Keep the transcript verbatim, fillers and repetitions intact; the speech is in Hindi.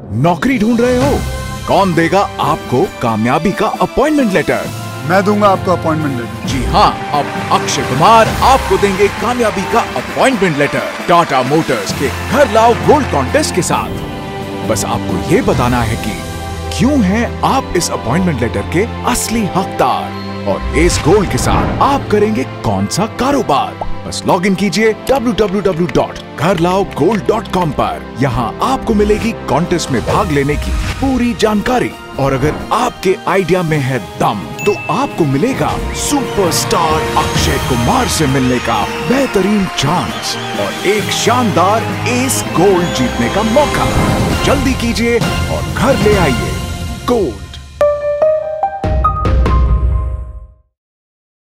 नौकरी ढूंढ रहे हो? कौन देगा आपको कामयाबी का अपॉइंटमेंट लेटर? मैं दूंगा आपको अपॉइंटमेंट लेटर। जी हाँ, अब अक्षय कुमार आपको देंगे कामयाबी का अपॉइंटमेंट लेटर टाटा मोटर्स के घर लाओ गोल्ड कॉन्टेस्ट के साथ। बस आपको ये बताना है कि क्यों हैं आप इस अपॉइंटमेंट लेटर के असली हकदार और इस गोल्ड के साथ आप करेंगे कौन सा कारोबार। बस लॉग इन कीजिए डब्ल्यू डब्ल्यू डब्ल्यू डॉट घर लाओ गोल्ड डॉट कॉम पर। यहाँ आपको मिलेगी कॉन्टेस्ट में भाग लेने की पूरी जानकारी और अगर आपके आइडिया में है दम तो आपको मिलेगा सुपरस्टार अक्षय कुमार से मिलने का बेहतरीन चांस और एक शानदार एस गोल्ड जीतने का मौका। जल्दी कीजिए और घर ले आइए गोल्ड।